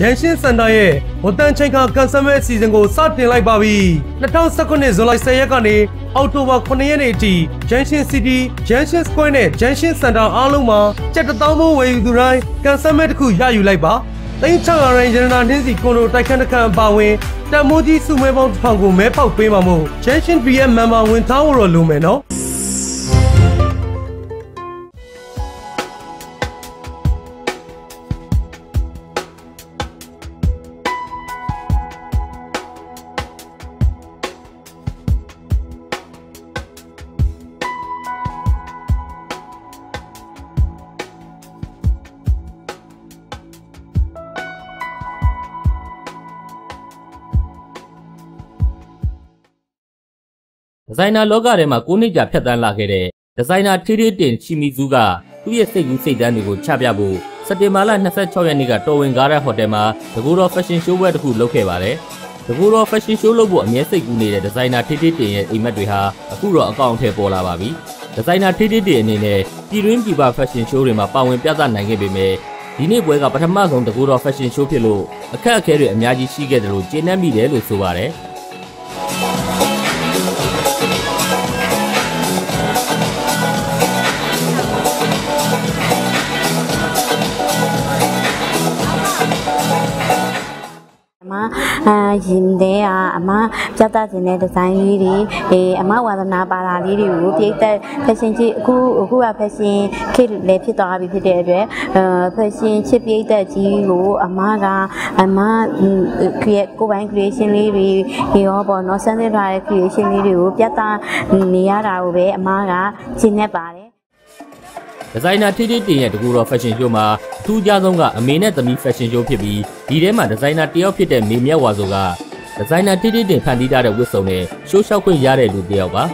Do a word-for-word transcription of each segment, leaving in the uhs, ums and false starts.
ဂျန်ရှင်းစင်တာရဲ့ဝန်တန်းချိန်ခါကန်ဆယ်မဲ့အစီအစဉ်ကိုစတင်လိုက်ပါပြီ၂၀၁၉ဇွန်လဆယ်ရက်ကနေအောက်တိုဘာခုနှစ်ရက်နေ့အထိဂျန်ရှင်းစီတီဂျန်ရှင်းစကွဲနဲ့ဂျန်ရှင်းစင်တာအားလုံးမှာကျပ်တစ်သောင်းမိုးဝယ်ယူသူတိုင်းကန်ဆယ်မဲ့တစ်ခုရယူလိုက်ပါသိန်း၆ရာရန်ရနာနှင်းစီကွန်ဒိုတိုက်ခန်းတစ်ခန်းအပါဝင်တန်မိုးကြီးစုမဲပေါင်းတစ်ထောင်ကိုမဲပေါက်ပေးမှာမို့ဂျန်ရှင်း ဘီ အက် member ဝင်ထားဖို့တော့လိုမယ်နော်ဒီဇိုင်နာလောကထဲမှာကိုးနှစ်ကြာဖြတ်သန်းလာခဲ့တဲ့ဒီဇိုင်နာထီးထီးတင်ချီမီဇူးကသူ့ရဲ့စိတ်ကူးစိတ်တမ်းတွေကိုချပြဖို့စက်တင်ဘာလ၂၆ရက်နေ့ကတော်ဝင်ကားတဲ့ဟိုတယ်မှာတကူတော်ဖက်ရှင်ရှိုးပွဲတစ်ခုလုပ်ခဲ့ပါတယ်။တကူတော်ဖက်ရှင်ရှိုးလုပ်ဖို့အမြဲစိတ်ကူးနေတဲ့ဒီဇိုင်နာထီးထီးတင်ရဲ့အိမ်မက်တွေဟာအခုတော့အကောင့်ထဲပေါ်လာပါပြီ။ဒီဇိုင်နာထီးထီးတင်အနေနဲ့ပြည်တွင်းပြည်ပဖက်ရှင်ရှိုးတွေမှာပါဝင်ပြသနိုင်ခဲ့ပေမဲ့ဒီနေ့ပွဲကပထမဆုံးတကူတော်ဖက်ရှင်ရှိုးဖြစ်လို့အခက်အခဲတွေအများကြီးရှိခဲ့တယ်လို့ကျေနပ်မိတယ်လို့ဆိုပါတယ်။အာရင်တဲ့အာအမပြသခြင်းတဲ့ဒီဇိုင်းလေးတွေအေးအမဝါသနာပါတာလေးတွေကိုပြည့်တဲ့ဖက်ရှင်ချစ်အခုအခုကဖက်ရှင်ခေတ်လည်းဖြစ်သွားပြီဖြစ်တဲ့အတွက်အာဖက်ရှင်ချစ်ပြည့်တဲ့ကြီးကိုအမကအမ create ကိုပိုင်း creation လေးတွေရောပေါ့နော်စမ်းသစ်ထားတဲ့ creation လေးတွေကိုပြသနေရတာကိုပဲအမကရှင်းနေပါတယ်ဒီဇိုင်နာထီးထီးတင်ရဲ့တကူတော်ဖက်ရှင်ရှိုးမှာအထူးခြားဆုံးကအမေနဲ့သမီးဖက်ရှင်ရှိုးဖြစ်ပြီးဒီထဲမှာဒီဇိုင်နာတယောက်ဖြစ်တဲ့မေမြတ်ဝါဆိုကဒီဇိုင်နာထီးထီးတင်ဖန်တီးထားတဲ့ဝတ်စုံနဲ့ရှိုးလျှောက်ခွင့်ရတဲ့လူတယောက်ပါ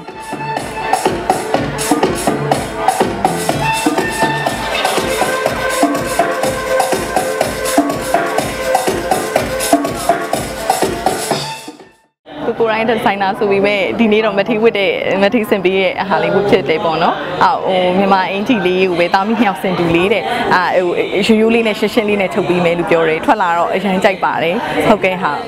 ကိုရိုင်းဒီဇိုင်နာဆိုပြီးမဲ့ဒီနေ့တော့မထီးဝတ်တဲ့မထီးစင်ပေးရဲ့အဟာလေးကိုဖြစ်တယ်ပေါ့နော်အာဟိုမြန်မာအင်ဂျီလေးကိုပဲတာမီမြောက်စင်တူလေးတဲ့အာဟိုယူယူလေးနဲ့ရှင်းရှင်းလေးနဲ့ထုတ်ပြီးမယ်လို့ပြောတယ်ထွက်လာတော့အရင်ကြိုက်ပါတယ်ဟုတ်ကဲ့ဟာ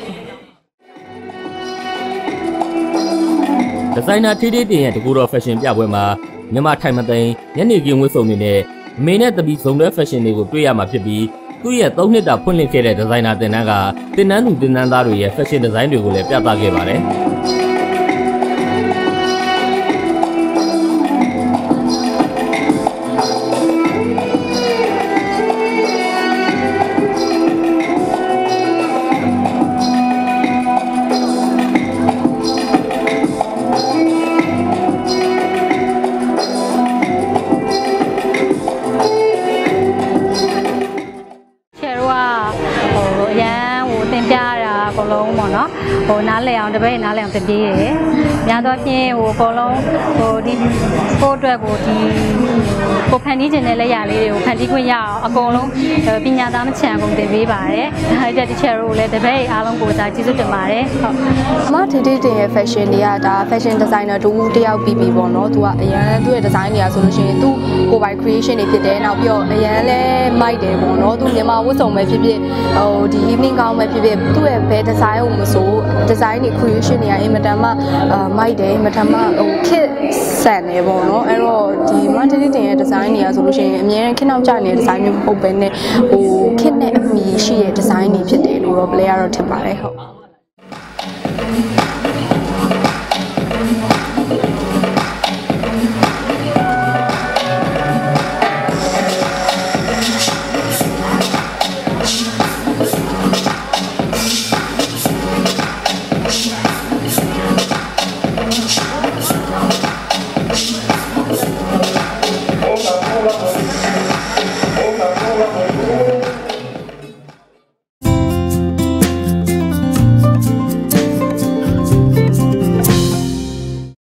ဒီဇိုင်နာထီးထီးတင်ရဲ့တကူတော်ဖက်ရှင်ပြပွဲမှာမြန်မာထိုင်မသိမ်းညနေခင်းဝတ်စုံတွေနဲ့အမေနဲ့တပီဇုံတဲ့ဖက်ရှင်တွေကိုတွေ့ရမှာဖြစ်ပြီးသူ့ရဲ့သုံးနှစ်တာဖွင့်လှစ်ခဲ့တဲ့ဒီဇိုင်နာတင်တန်းကတင်တန်းသူတင်တန်းသားတွေရဲ့ဖက်ရှင်ဒီဇိုင်းတွေကိုလည်းပြသခဲ့ပါတယ်ဟိုနားလေအောင်တပည့်နားလေအောင်တပြေးရယ်များသောဖြင့်ဟိုအကုန်လုံးဟိုဒီကိုအတွက်ကိုဒီကိုဖန်တီးခြင်းတဲ့လက်ရလေးတွေကိုဖန်တီးခွင့်ရအောင်အကုန်လုံးပညာသားမချန်ကုန်တင်ပေးပါတယ်အဲ့ဒါ teacher တို့လည်းတပည့်အားလုံးကိုဒါကျေးဇူးတင်ပါတယ်ဟုတ်အမထီးထီးတင်ရဲ့ fashion တွေကဒါ fashion designer တူတယောက်ပြီးပြီပေါ့နော်သူကအရန်သူ့ရဲ့ design တွေကဆိုလို့ရှိရင်သူကိုပိုင် creation တွေဖြစ်တယ်နောက်ပြီးတော့အရန်လဲမိုက်တယ်ပေါ့နော်သူမြန်မာဝတ်စုံပဲဖြစ်ဖြစ်ဟိုဒီ evening gown ပဲဖြစ်ဖြစ်သူ့ရဲ့ဘယ် design ကိုမဆို design တွေ creation တွေကအင်မတန်မှမိုက်တယ်အင်မတန်မှဟို kit ဆန်နေပေါ့နော်အဲ့တော့ဒီ Martin တင်ရဲ့ design တွေကဆိုလို့ရှိရင်အများကြီးခင်းနောက်ကျနေတဲ့ design မျိုးမဟုတ်ဘဲနဲ့ဟို kit နဲ့အမီရှိတဲ့ design တွေဖြစ်တယ်လို့တော့ player တော့ထင်ပါတယ်ဟုတ်